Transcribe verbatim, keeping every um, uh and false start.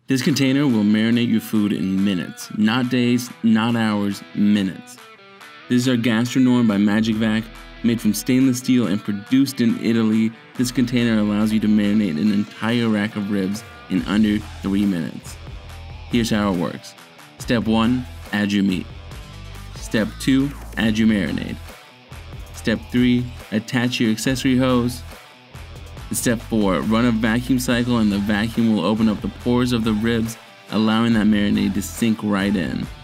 This container will marinate your food in minutes, not days, not hours, minutes. This is our Gastronorm by MagicVac, made from stainless steel and produced in Italy. This container allows you to marinate an entire rack of ribs in under three minutes. Here's how it works. Step one, add your meat. Step two, add your marinade. Step three, attach your accessory hose. Step four, run a vacuum cycle and the vacuum will open up the pores of the ribs, allowing that marinade to sink right in.